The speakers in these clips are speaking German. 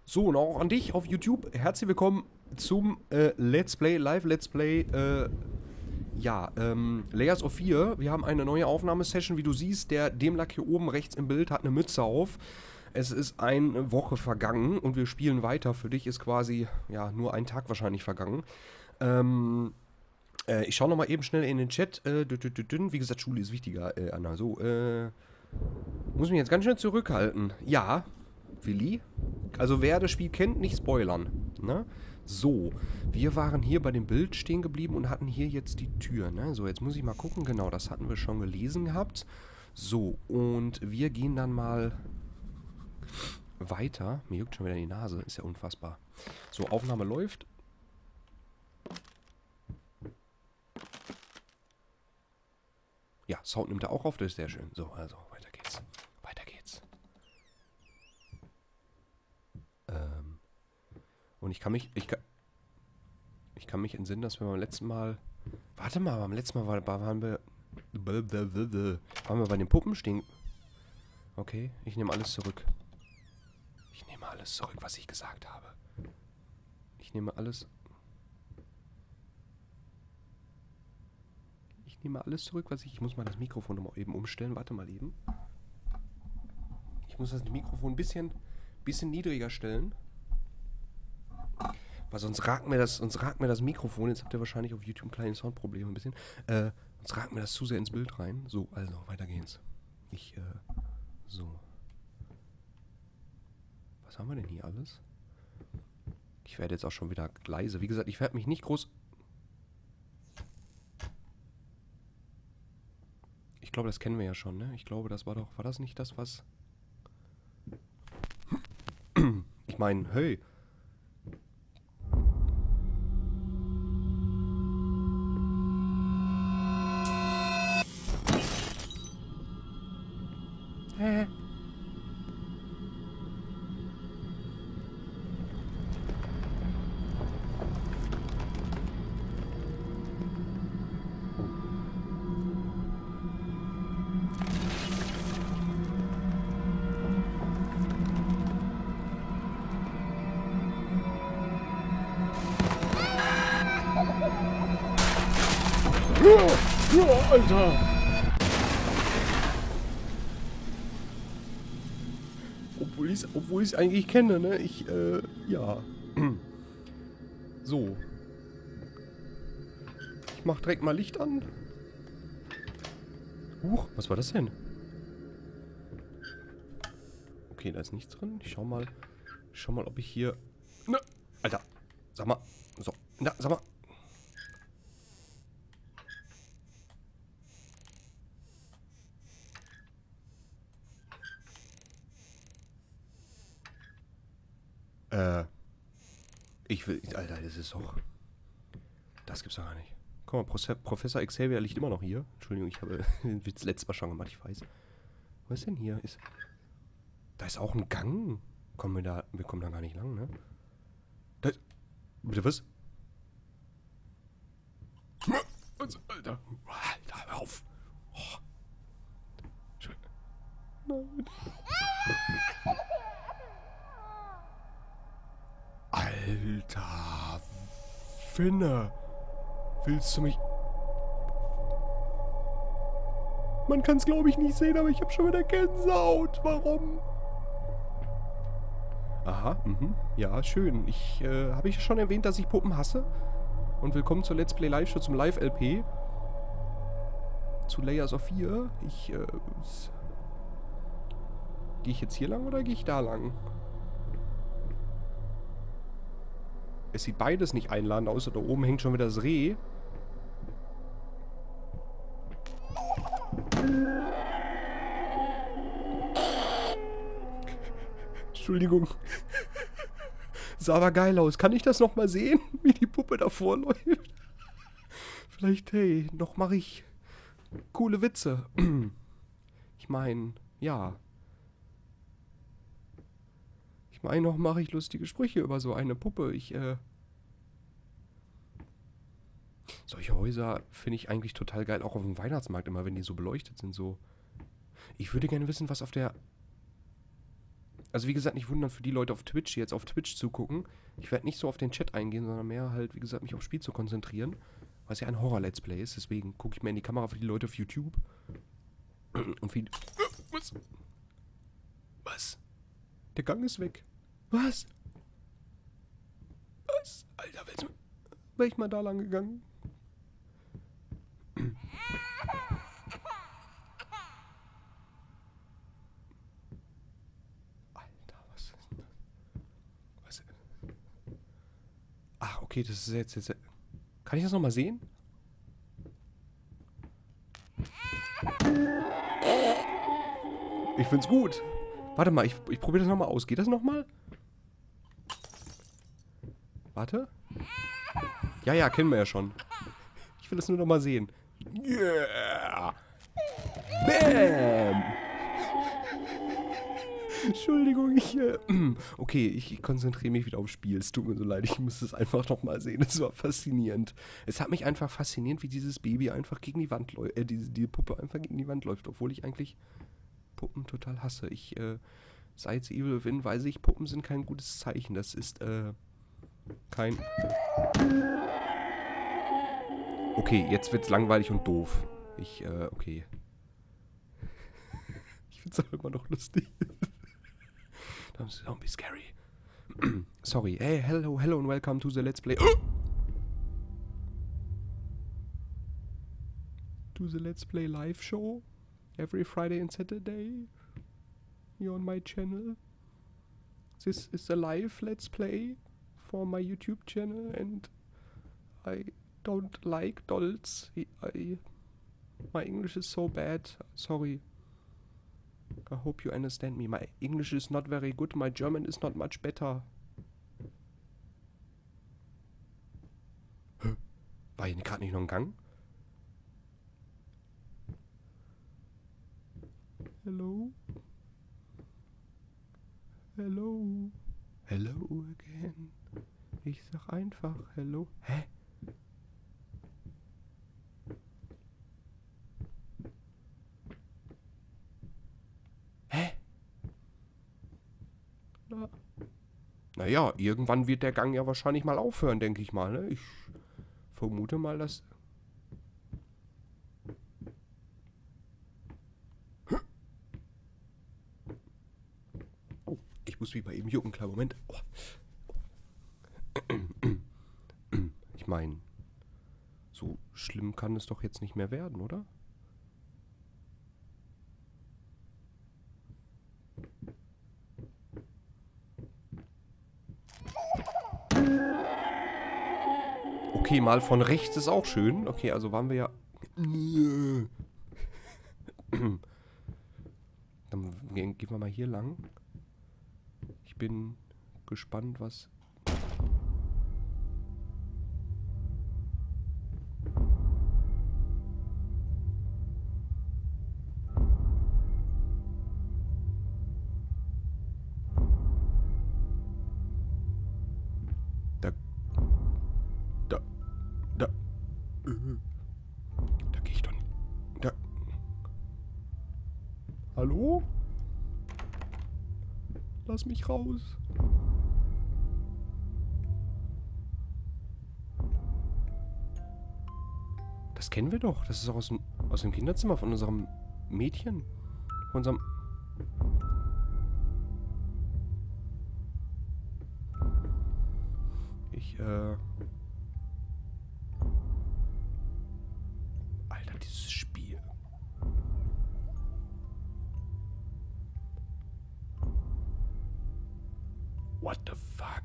So, und auch an dich auf YouTube. Herzlich willkommen zum Let's Play, Live-Let's Play, Layers of Fear. Wir haben eine neue Aufnahmesession. Wie du siehst, der Demlack hier oben rechts im Bild hat eine Mütze auf. Es ist eine Woche vergangen und wir spielen weiter. Für dich ist quasi, ja, nur ein Tag wahrscheinlich vergangen. Ich schaue nochmal eben schnell in den Chat. Wie gesagt, Schule ist wichtiger, Anna. So, muss mich jetzt ganz schnell zurückhalten. Ja, Willi? Also wer das Spiel kennt, nicht spoilern. Ne? So, wir waren hier bei dem Bild stehen geblieben und hatten hier jetzt die Tür. Ne? So, jetzt muss ich mal gucken. Genau, das hatten wir schon gelesen gehabt. So, und wir gehen dann mal weiter. Mir juckt schon wieder die Nase. Ist ja unfassbar. So, Aufnahme läuft. Ja, Sound nimmt er auch auf. Das ist sehr schön. So, also, weiter geht's. Weiter geht's. Und ich kann mich entsinnen, dass wir beim letzten Mal... Warte mal, beim letzten Mal waren wir bei den Puppen stehen. Okay, ich nehme alles zurück. Ich nehme alles zurück, was ich gesagt habe. Ich nehme alles zurück, was ich... Ich muss mal das Mikrofon nochmal eben umstellen. Warte mal eben. Ich muss das Mikrofon ein bisschen niedriger stellen. Weil sonst ragt mir das Mikrofon. Jetzt habt ihr wahrscheinlich auf YouTube ein kleines Soundproblem ein bisschen. Sonst ragt mir das zu sehr ins Bild rein. So, also, weiter geht's. So. Was haben wir denn hier alles? Ich werde jetzt auch schon wieder leise. Wie gesagt, ich werde mich nicht groß... Ich glaube, das kennen wir ja schon, ne? Ich glaube, das war doch... War das nicht das, was... Ich meine, hey... Ja, Alter! Obwohl ich es eigentlich kenne, ne? Ja. So. Ich mach direkt mal Licht an. Huch, was war das denn? Okay, da ist nichts drin. Ich schau mal, ob ich hier... Ne, Alter! Sag mal. So. Na, sag mal. Alter, das ist doch... Das gibt's doch gar nicht. Guck mal, Professor Xavier liegt immer noch hier. Entschuldigung, ich habe den Witz letztes Mal schon gemacht, ich weiß. Was ist denn hier? Da ist auch ein Gang. Wir kommen da gar nicht lang, ne? Bitte was? Alter, hör auf. Oh. Nein. Alter, Finne. Willst du mich... Man kann es, glaube ich, nicht sehen, aber ich habe schon wieder Gänsehaut. Warum? Aha, ja, schön. Habe ich schon erwähnt, dass ich Puppen hasse? Und willkommen zur Let's Play Live Show zum Live-LP. Zu Layers of Fear. Gehe ich jetzt hier lang oder gehe ich da lang? Es sieht beides nicht einladend aus. Da oben hängt schon wieder das Reh. Entschuldigung. Sah aber geil aus. Kann ich das nochmal sehen, wie die Puppe davor läuft? Vielleicht, hey, noch mache ich coole Witze. Ich meine, ja. Ich meine, noch mache ich lustige Sprüche über so eine Puppe. Solche Häuser finde ich eigentlich total geil. Auch auf dem Weihnachtsmarkt immer, wenn die so beleuchtet sind. So. Ich würde gerne wissen, was auf der... Also wie gesagt, nicht wundern für die Leute auf Twitch, die jetzt auf Twitch zugucken. Ich werde nicht so auf den Chat eingehen, sondern mehr halt, wie gesagt, mich aufs Spiel zu konzentrieren. Was ja ein Horror-Let's Play ist, deswegen gucke ich mir in die Kamera für die Leute auf YouTube. Und für die... Was? Was? Der Gang ist weg. Was? Was? Alter, wäre ich mal da lang gegangen? Alter, was ist denn das? Was? Ach, okay, das ist jetzt... Kann ich das nochmal sehen? Ich find's gut. Warte mal, ich probiere das nochmal aus. Geht das nochmal? Warte. Ja, kennen wir ja schon. Ich will das nur nochmal sehen. Yeah! Bam! Entschuldigung, okay, ich konzentriere mich wieder aufs Spiel. Es tut mir so leid, ich muss es einfach nochmal sehen. Es war faszinierend. Es hat mich einfach fasziniert, wie dieses Baby einfach gegen die Wand läuft. Diese Puppe einfach gegen die Wand läuft, obwohl ich eigentlich Puppen total hasse. Seit Evil Within weiß ich, Puppen sind kein gutes Zeichen. Das ist, kein... Okay, jetzt wird's langweilig und doof. Okay. Ich find's auch immer noch lustig. Don't be scary. Sorry. Hey, hello and welcome to the Let's Play. To the Let's Play live show. Every Friday and Saturday. Here on my channel. This is a live Let's Play for my YouTube channel and I don't like dolls. My English is so bad. Sorry. I hope you understand me. My English is not very good. My German is not much better. War hier gerade nicht noch ein Gang? Hello? Hello? Hello again. Ich sag einfach hello. Hä? Naja, irgendwann wird der Gang ja wahrscheinlich mal aufhören, denke ich mal, ne? Ich vermute mal, dass... Oh, ich muss mich mal eben jucken, klar, Moment. Oh. Ich meine, so schlimm kann es doch jetzt nicht mehr werden, oder? Okay, mal von rechts ist auch schön. Okay, also waren wir ja... Dann gehen wir mal hier lang. Ich bin gespannt, was... Da gehe ich doch nicht. Da. Hallo? Lass mich raus. Das kennen wir doch. Das ist auch aus dem Kinderzimmer von unserem Mädchen. Von unserem... Alter, dieses Spiel. What the fuck?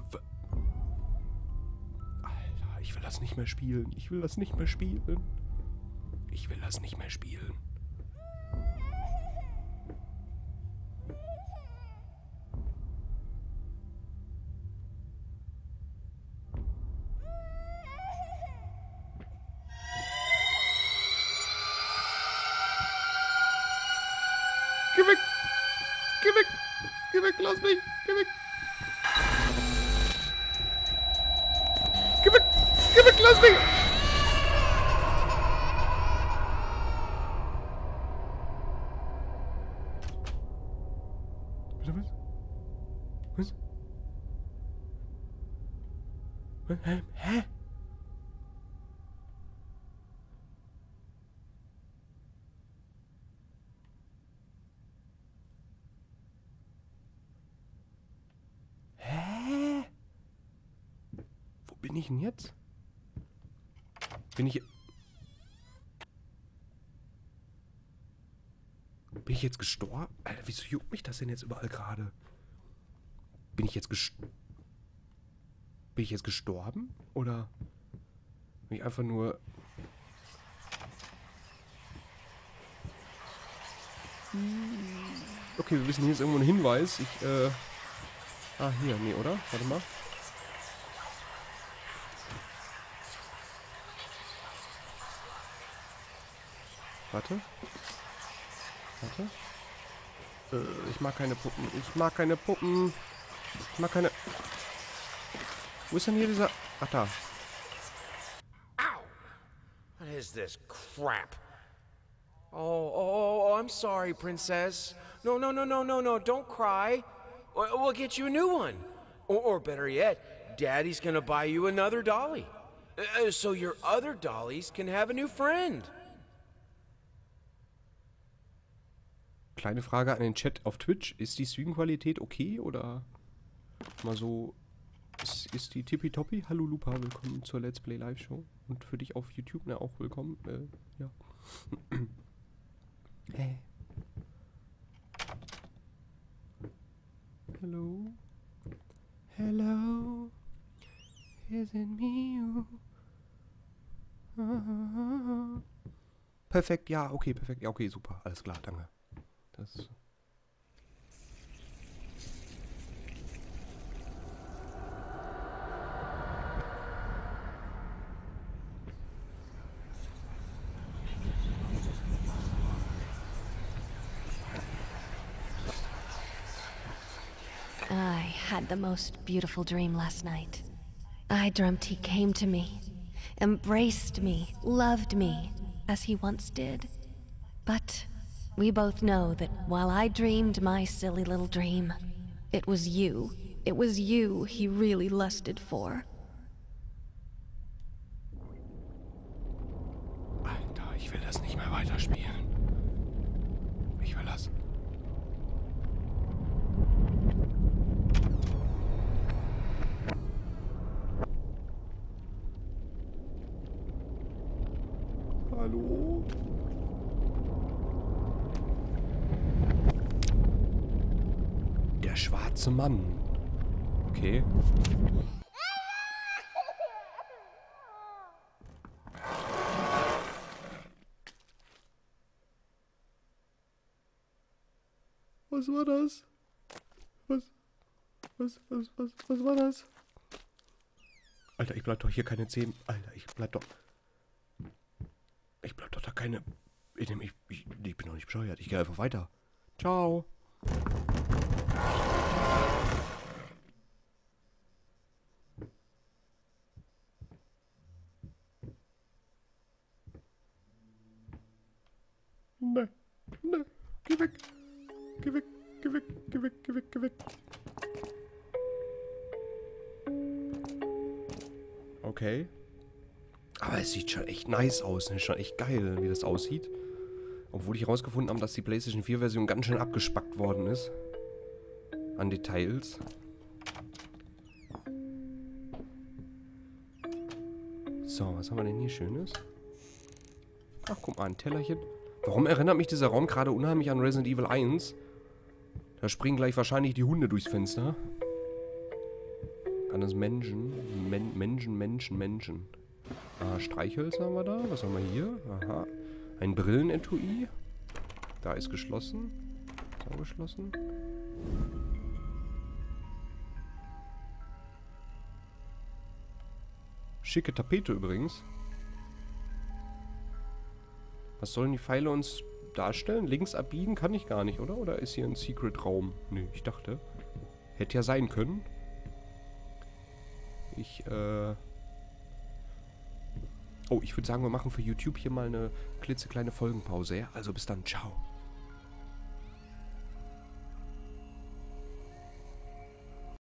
Alter, ich will das nicht mehr spielen. Ich will das nicht mehr spielen. Ich will das nicht mehr spielen. Geh weg! Geh weg! Geh weg, lass mich! Geh weg! Geh weg! Geh weg, lass mich! Bitte was? Was? Hä? Hä? Wo bin ich denn jetzt? Bin ich jetzt gestorben? Alter, wieso juckt mich das denn jetzt überall gerade? Bin ich jetzt gestorben? Oder bin ich einfach nur... Okay, wir wissen, hier ist irgendwo ein Hinweis. Ah, hier, nee, oder? Warte mal. Warte. Ich mag keine Puppen. Ich mag keine Puppen. Ich mag keine... Wo ist denn hier dieser... Ach, da. Ow! What is this crap? Oh, I'm sorry, Princess. No, don't cry. We'll get you a new one. Or better yet, Daddy's gonna buy you another dolly. So your other dollies can have a new friend. Kleine Frage an den Chat auf Twitch. Ist die Streamqualität okay oder mal so... Ist die tippitoppi? Hallo Lupa, willkommen zur Let's Play Live Show. Und für dich auf YouTube, ne, auch willkommen. Ja. Hey. Hello. Hello. Is it me? Perfekt, ja, okay, perfekt. Ja, okay, super. Alles klar, danke. Das... I had the most beautiful dream last night. I dreamt he came to me, embraced me, loved me, as he once did. But we both know that while I dreamed my silly little dream, it was you he really lusted for. Alter, ich will das nicht mehr weiterspielen. Ich will das... Hallo? Der schwarze Mann. Okay. Was war das? Was war das? Alter, ich bleib doch hier keine 10. Alter, ich bleib doch da keine... Ich bin doch nicht bescheuert. Ich gehe einfach weiter. Ciao. Ne. Geh weg. Geh weg. Okay. Aber es sieht schon echt nice aus, ne? Schon echt geil, wie das aussieht. Obwohl ich herausgefunden habe, dass die PlayStation 4 Version ganz schön abgespackt worden ist. An Details. So, was haben wir denn hier Schönes? Ach, guck mal, ein Tellerchen. Warum erinnert mich dieser Raum gerade unheimlich an Resident Evil 1? Da springen gleich wahrscheinlich die Hunde durchs Fenster. An das Menschen. Menschen. Ah, Streichhölzer haben wir da. Was haben wir hier? Aha. Ein Brillenetui. Da ist geschlossen. Ist auch geschlossen. Schicke Tapete übrigens. Was sollen die Pfeile uns darstellen? Links abbiegen kann ich gar nicht, oder? Oder ist hier ein Secret-Raum? Nö, ich dachte. Hätte ja sein können. Oh, ich würde sagen, wir machen für YouTube hier mal eine klitzekleine Folgenpause. Ja? Also bis dann, ciao.